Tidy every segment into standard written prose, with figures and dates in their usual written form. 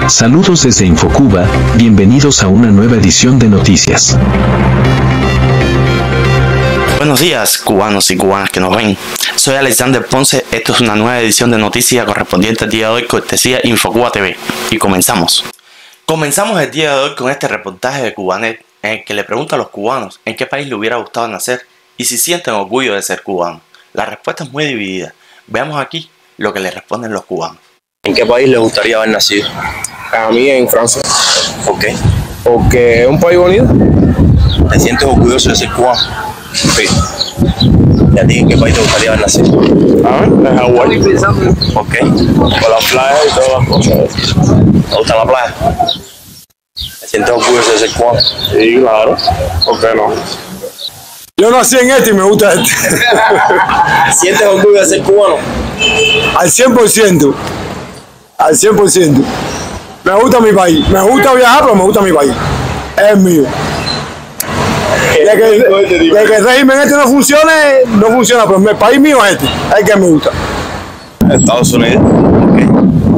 Saludos desde Infocuba, bienvenidos a una nueva edición de noticias. Buenos días, cubanos y cubanas que nos ven. Soy Alexander Ponce, esto es una nueva edición de noticias correspondiente al día de hoy, cortesía Infocuba TV. Y comenzamos. Comenzamos el día de hoy con este reportaje de Cubanet, en el que le pregunta a los cubanos en qué país le hubiera gustado nacer y si sienten orgullo de ser cubanos. La respuesta es muy dividida. Veamos aquí lo que le responden los cubanos. ¿En qué país le gustaría haber nacido? A mí en Francia. ¿Por qué? Porque es un país bonito. ¿Te sientes orgulloso de ser cubano? Sí. ¿Y a ti en qué país te gustaría haber nacido? En Hawái. ¿Por qué? Por las playas y todas las cosas. ¿Te gusta la playa? ¿Te sientes orgulloso de ser cubano? Sí, claro. ¿Por qué no? Yo nací en este y me gusta este. ¿Te sientes orgullo de ser cubano? Al 100%. Al 100%. Me gusta mi país. Me gusta viajar, pero me gusta mi país. Es mío. De que el régimen este no funcione, no funciona, pero el país mío es este. Es el que me gusta. Estados Unidos. ¿Por qué?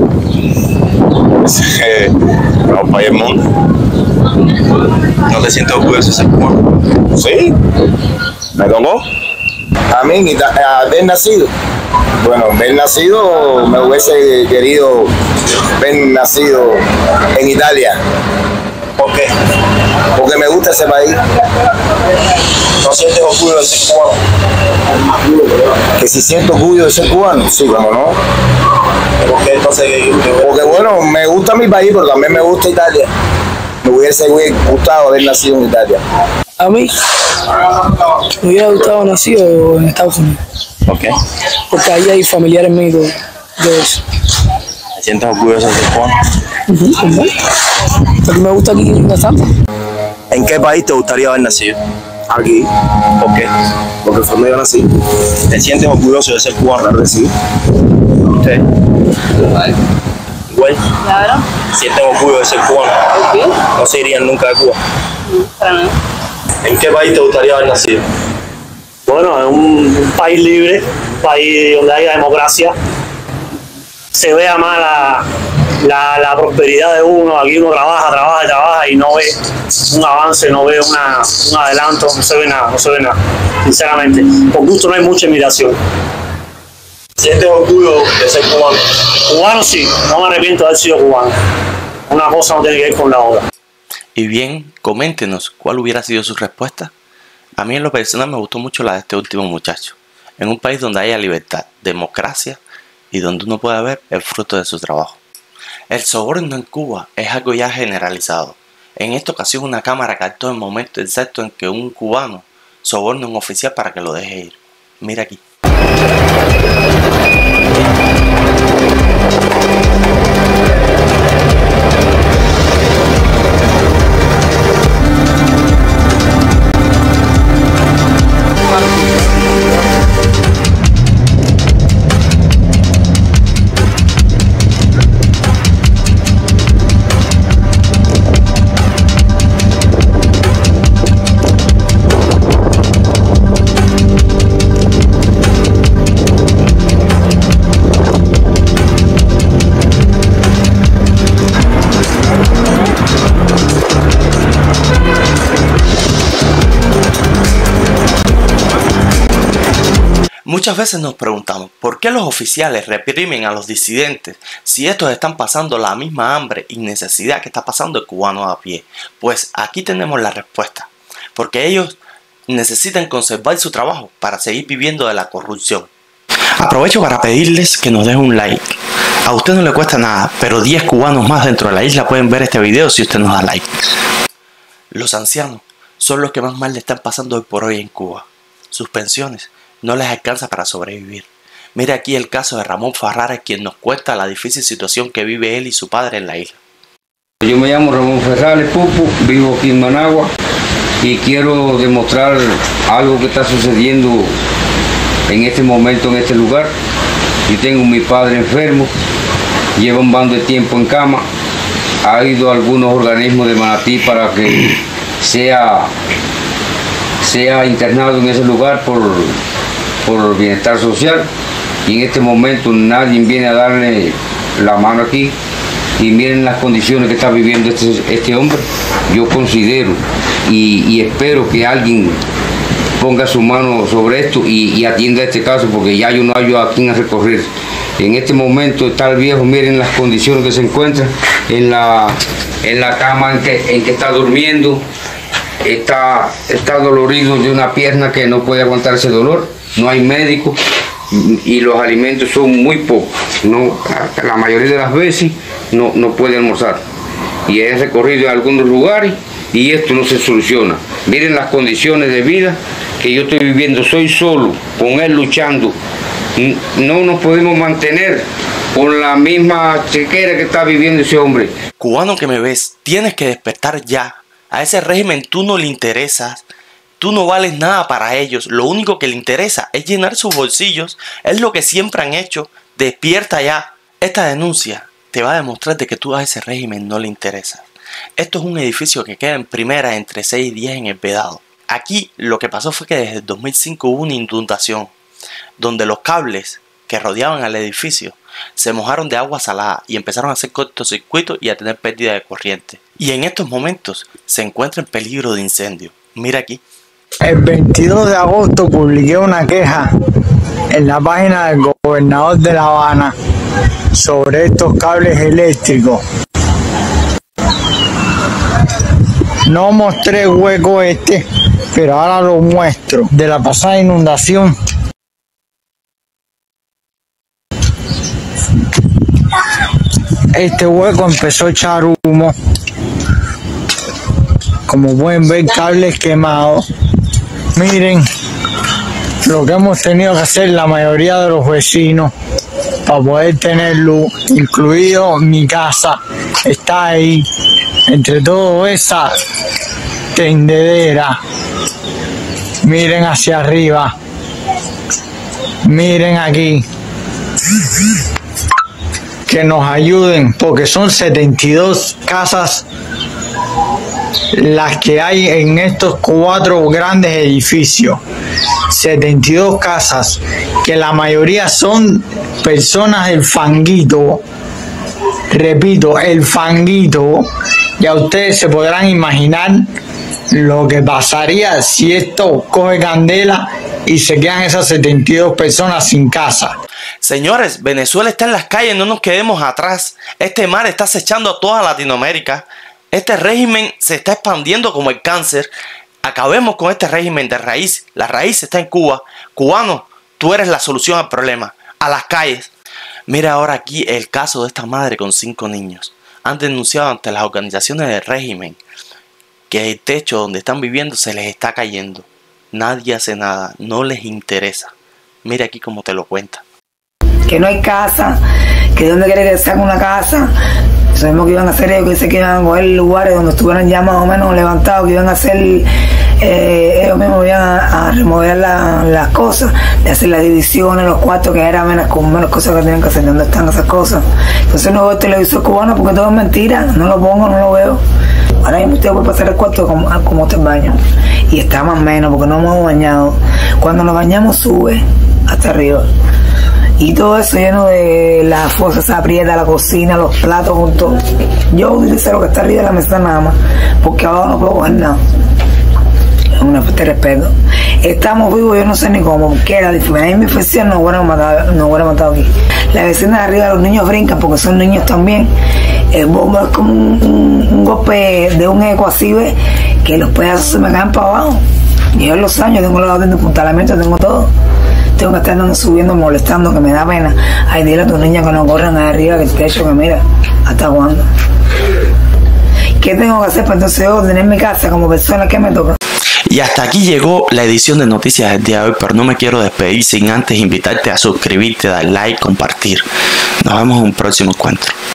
Es el mejor país del mundo. ¿No te sientes orgulloso de ser cubano? Sí. ¿Me tocó? A mí, haber nacido. Bueno, haber nacido, me hubiese querido haber nacido en Italia. ¿Por qué? Porque me gusta ese país. ¿No sientes orgullo de ser cubano? Que si siento orgullo de ser cubano, sí, como no. ¿Por qué entonces? Porque bueno, me gusta mi país, pero también me gusta Italia. Me hubiese gustado haber nacido en Italia. A mí me hubiera gustado nacido en Estados Unidos. ¿Por qué? Porque ahí hay familiares míos de eso. ¿Te sientes orgulloso de ser cubano? Porque me gusta aquí bastante. ¿En qué país te gustaría haber nacido? Aquí, ¿Por qué? porque fue donde yo nací. ¿Te sientes orgulloso de ser cubano? Claro que sí. ¿Usted? Igual. Claro. ¿Sientes orgullo de ser cubano? ¿Qué? ¿No se irían nunca de Cuba? Para nada. ¿En qué país te gustaría haber nacido? Bueno, en un país libre, un país donde haya democracia, se vea más la prosperidad de uno. Aquí uno trabaja y no ve un avance, no ve un adelanto, no se ve nada, sinceramente. Por gusto no hay mucha inmigración. ¿Sientes orgullo de ser cubano? Cubano sí, no me arrepiento de haber sido cubano. Una cosa no tiene que ver con la otra. Y bien, coméntenos cuál hubiera sido su respuesta. A mí en lo personal me gustó mucho la de este último muchacho. En un país donde haya libertad, democracia y donde uno pueda ver el fruto de su trabajo. El soborno en Cuba es algo ya generalizado. En esta ocasión una cámara captó el momento exacto en que un cubano soborna a un oficial para que lo deje ir. Mira aquí. Muchas veces nos preguntamos ¿por qué los oficiales reprimen a los disidentes si estos están pasando la misma hambre y necesidad que está pasando el cubano a pie? Pues aquí tenemos la respuesta. Porque ellos necesitan conservar su trabajo para seguir viviendo de la corrupción. Aprovecho para pedirles que nos dejen un like. A usted no le cuesta nada, pero 10 cubanos más dentro de la isla pueden ver este video si usted nos da like. Los ancianos son los que más mal le están pasando hoy por hoy en Cuba. Sus pensiones no les alcanza para sobrevivir. Mire aquí el caso de Ramón Ferrares, quien nos cuenta la difícil situación que vive él y su padre en la isla. Yo me llamo Ramón Ferrares Pupo, vivo aquí en Managua y quiero demostrar algo que está sucediendo en este momento en este lugar. Yo tengo a mi padre enfermo, lleva un bando de tiempo en cama, ha ido a algunos organismos de Manatí para que sea internado en ese lugar por bienestar social, y en este momento nadie viene a darle la mano aquí. y miren las condiciones que está viviendo este hombre. Yo considero y espero que alguien ponga su mano sobre esto y atienda este caso, porque ya yo no hallo a quién recorrer. En este momento está el viejo, miren las condiciones que se encuentra en la cama en que está durmiendo. Está dolorido de una pierna que no puede aguantar ese dolor, no hay médico y los alimentos son muy pocos. La mayoría de las veces no puede almorzar. Y he recorrido en algunos lugares y esto no se soluciona. Miren las condiciones de vida que yo estoy viviendo, soy solo, con él luchando. No nos podemos mantener con la misma chequera que está viviendo ese hombre. Cubano que me ves, tienes que despertar ya. A ese régimen tú no le interesas, tú no vales nada para ellos, lo único que le interesa es llenar sus bolsillos, es lo que siempre han hecho. Despierta ya. Esta denuncia te va a demostrar de que tú a ese régimen no le interesas. Esto es un edificio que queda en primera entre 6 y 10 en el Vedado. Aquí lo que pasó fue que desde el 2005 hubo una inundación, donde los cables que rodeaban al edificio se mojaron de agua salada y empezaron a hacer cortocircuitos y a tener pérdida de corriente. Y en estos momentos se encuentra en peligro de incendio. Mira aquí. El 22 de agosto publiqué una queja en la página del gobernador de La Habana sobre estos cables eléctricos. No mostré el hueco pero ahora lo muestro. De la pasada inundación, este hueco empezó a echar humo. Como pueden ver, cables quemados. Miren lo que hemos tenido que hacer la mayoría de los vecinos para poder tener luz, incluido mi casa. Está ahí, entre toda esa tendedera. Miren hacia arriba. Miren aquí. Que nos ayuden, porque son 72 casas las que hay en estos 4 grandes edificios. 72 casas, que la mayoría son personas del fanguito. Repito, el fanguito. Ya ustedes se podrán imaginar lo que pasaría si esto coge candela y se quedan esas 72 personas sin casa. Señores, Venezuela está en las calles, no nos quedemos atrás. Este mar está acechando a toda Latinoamérica. Este régimen se está expandiendo como el cáncer. Acabemos con este régimen de raíz. La raíz está en Cuba. Cubano, tú eres la solución al problema. A las calles. Mira ahora aquí el caso de esta madre con 5 niños. Han denunciado ante las organizaciones del régimen que el techo donde están viviendo se les está cayendo. Nadie hace nada, no les interesa. Mira aquí cómo te lo cuenta. Que no hay casa, que de dónde quiere que se haga una casa. Sabemos que iban a hacer ellos, que se que iban a coger lugares donde estuvieran ya más o menos levantados, que iban a hacer, ellos mismos iban a remover las cosas, de hacer las divisiones, los cuartos, que eran menos cosas que tenían que hacer. ¿Dónde están esas cosas? Entonces no veo el televisor cubano porque todo es mentira, no lo pongo, no lo veo. Ahora mismo usted puede pasar el cuarto como está el baño. Y está más o menos porque no hemos bañado. Cuando nos bañamos sube hasta arriba. Y todo eso lleno de la fosa, esa aprieta, la cocina, los platos juntos. Yo utilizo lo que está arriba de la mesa nada más, porque abajo no puedo coger nada. Es una falta de respeto. Estamos vivos, yo no sé ni cómo, porque la diferencia mi infección no hubiera matado aquí. La vecina de arriba, los niños brincan porque son niños también. El bombo es como un golpe de un eco así, ¿ves? Que los pedazos se me caen para abajo. Yo en los años tengo los orden de apuntamiento, tengo todo. Tengo que estar subiendo, molestando, que me da pena. Ay, dile a tus niñas que no corran ahí arriba, que el techo, que mira, ¿hasta cuándo? ¿Qué tengo que hacer para entonces yo tener mi casa como persona que me toca? Y hasta aquí llegó la edición de noticias del día de hoy, pero no me quiero despedir sin antes invitarte a suscribirte, dar like, compartir. Nos vemos en un próximo encuentro.